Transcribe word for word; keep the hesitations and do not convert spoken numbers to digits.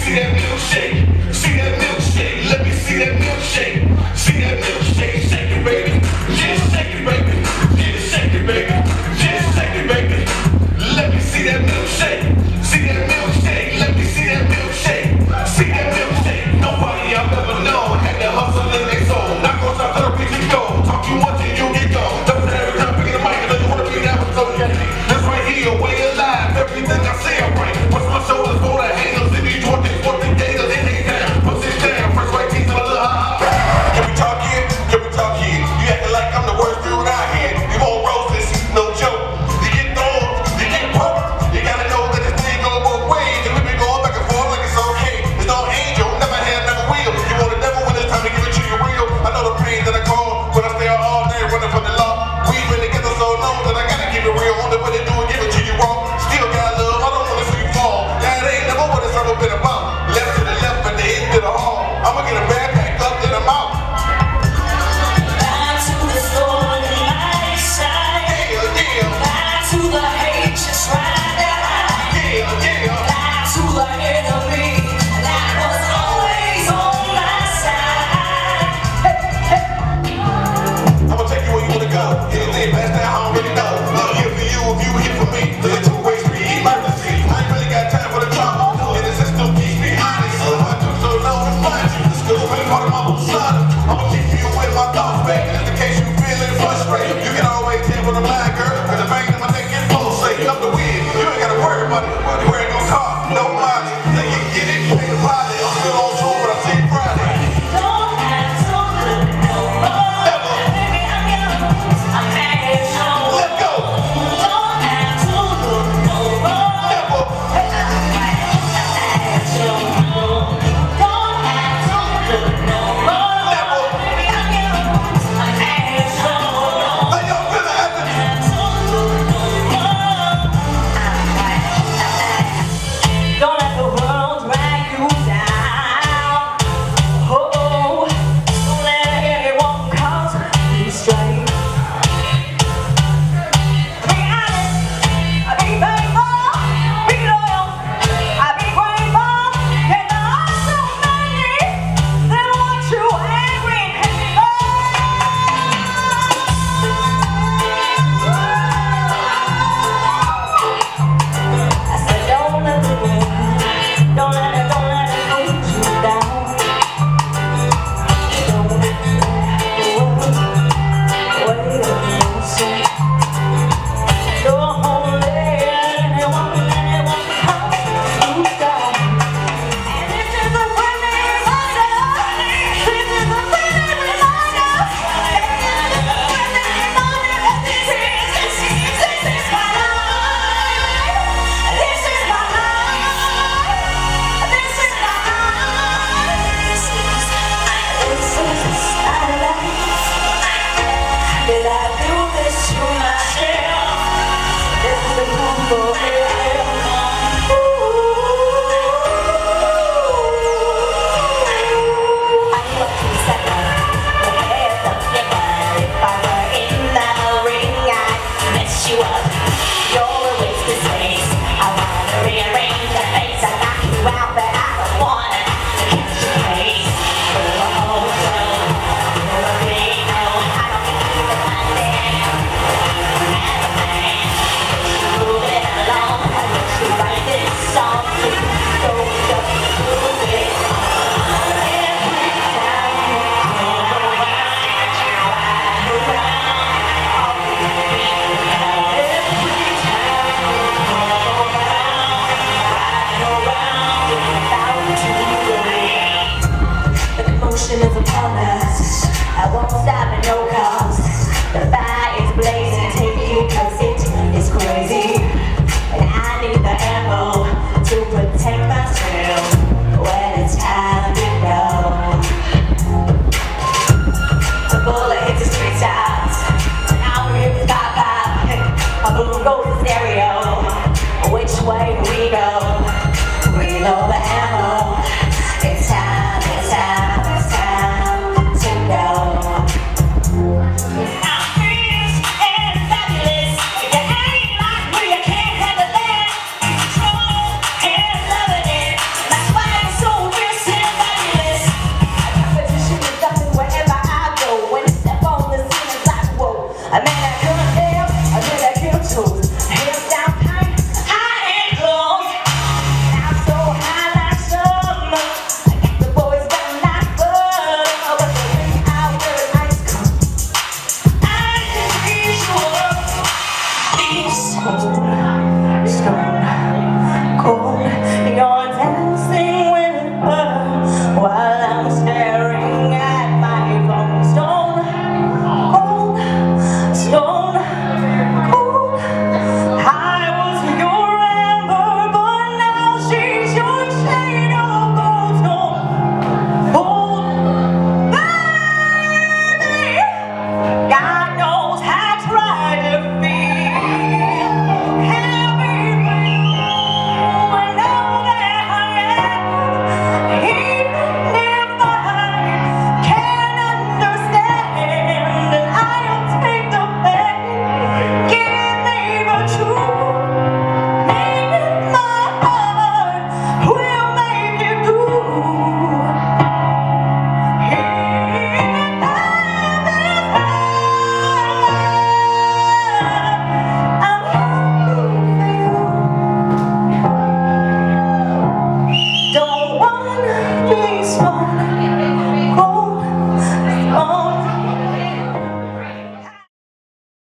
see that milkshake. See that milkshake. Let me see that milkshake. See that milkshake. Shake it, baby. Just shake it, baby. Just shake it, baby. Just shake it, baby. Let me see that milkshake. See that milkshake. Let me see that milkshake. See that milkshake. Nobody I've ever known had that hustle in their soul. Not gonna stop till the reason go. Talk too much and you'll get gone. Don't put every time picking the mic and you wanna be that one so catchy. This right here, way alive. Everything I say I'm right. What's my shoulders for the haters? In these Jordans, for the gators, they hang down. Push it down. First right teeth to the little ha ha. Can we talk here? Can we talk here? You acting like I'm the worst dude out here. You won't roast this, no joke. You get thrown, you get poked. You gotta know that this thing go both ways. And we been going back and forth like it's okay. It's no angel, never had, never will. You want the devil when it's time to give it to you real. I know the pain that I call when I stay out all day running from the law. We've been together so long that I gotta keep it real. Only way to do it, give it to you wrong. Still got love, I don't wanna see you fall. That ain't never what it's ever been about. Left to the left and the end to the hall. I'ma get a bag packed up, then I'm out. Back to the store on the night side. Yeah, yeah, Back to the hate, just ride that high. yeah, yeah. Back to the enemy that was always on my side. I'ma take you where you wanna go. Anything past that, I don't really know. I'm here for you if you here for me. There's a two-way street emergency. I ain't really got time for the drama. And the system keeps me honest. I took so long to find you. The school been part of my persona. I'ma keep you with my thoughts back. Just in case you feeling frustrated. You can always tell when I'm lying, girl. Cause the bang in my neck is pulsate. Come to win. You ain't gotta worry about it. You ain't gonna cost no money. Then you get it, pay the pilot. I'm still on tour, but I see you Friday. Don't have to look no more. Baby, I'm yours. I'm hanging on. Let go. Don't have to look no more. Never. Don't have to look no more. Never. Baby, I'm yours. I'm hanging on. How y'all feeling after this? Don't let the world drag you down. Oh, don't let anyone cause you strain. Be honest, be faithful, be loyal, be grateful. And there are so many that want you angry and hateful. I said, don't let the world, don't let it, don't let it hold you down. Don't let the world weigh on your soul. Don't let anyone, anyone hold you down. And this is a friendly reminder. This is a friendly reminder. This is a friendly reminder that this is, this is, this is my life. This is my life. This is my life. This is my life. Did I do this to myself? This is the room for hell. I look to second, the head of flicker. If I were in the ring, I'd mess you up. You're a waste of space. I wanna rearrange your face. I knock you out, but I don't wanna catch your face. Oh, no, you're a big no. I don't think you can understand. As a man, move it along. I wish you write this song too. So just move it on. Every time you come around, I ride around. Every time you come around, I ride around without you away. The commotion is upon us. I won't stop at no cost. The fire is